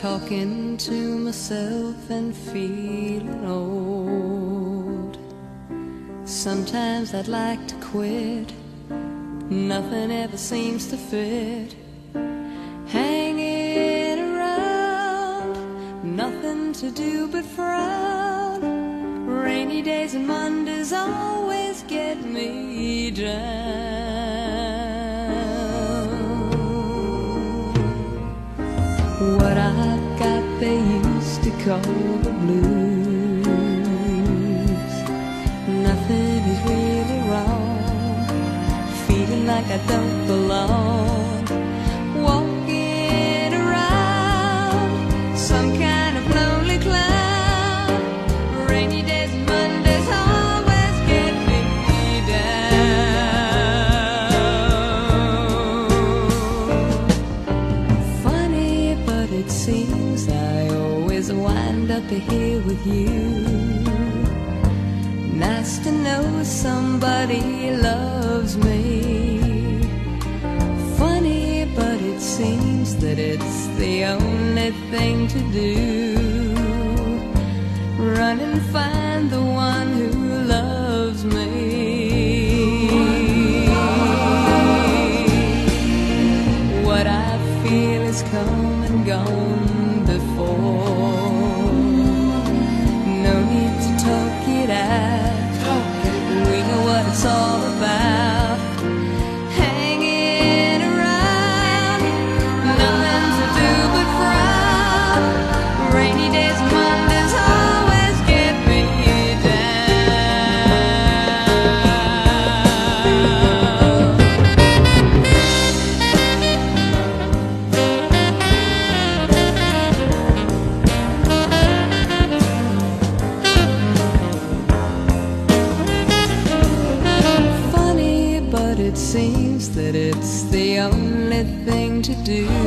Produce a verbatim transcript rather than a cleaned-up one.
talking to myself and feeling old. Sometimes I'd like to quit, nothing ever seems to fit. Hanging around, nothing to do but frown. Rainy days and Mondays always get me down. What I've got they used to call the blues. Nothing is really wrong, feeling like I don't belong. Walking around some kind of lonely cloud. Rainy days and Mondays always get me down. Funny, but it seems I always wind up here with you. Nice to know somebody loves me. Funny, but it seems that it's the only thing to do. Run and find the one who loves me. What I feel is come and gone before. No need to talk it out, we know what it's all about. Hanging around, nothing to do but frown. Rainy days and Mondays always get me It seems that it's the only thing to do.